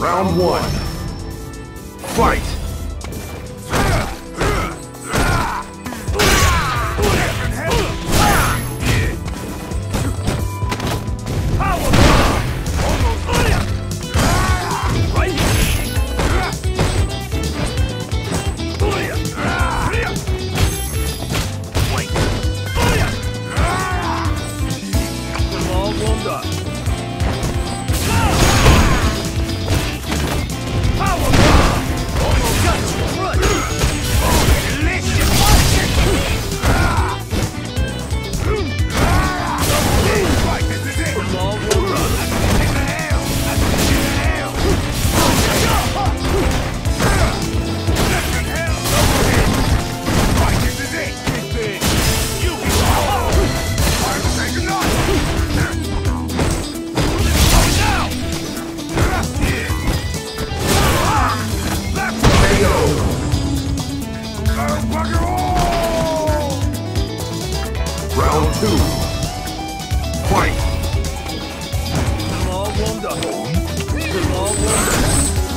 Round one. Fight! Round two. Fight! All warmed up. All warmed up.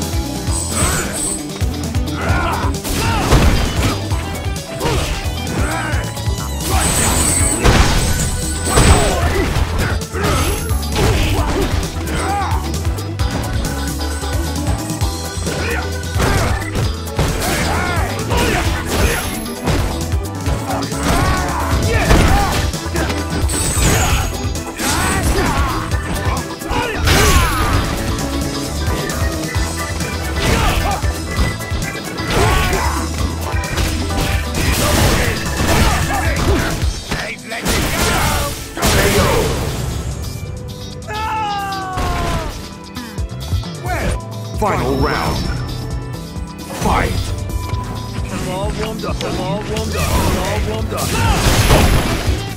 Final round. Fight! I'm all warmed up. I'm all warmed up. I'm all warmed up.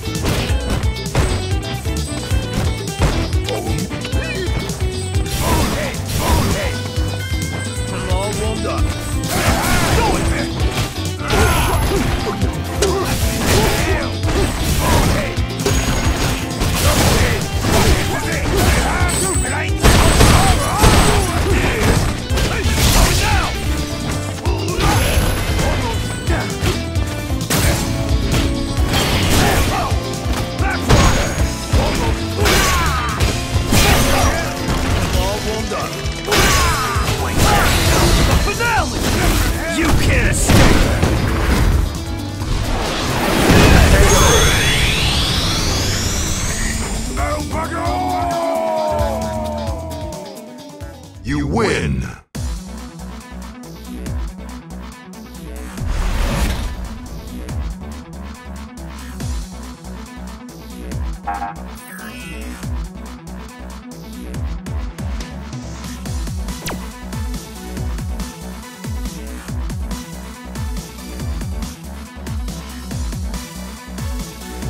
I'm all warmed up. You can't escape! You win!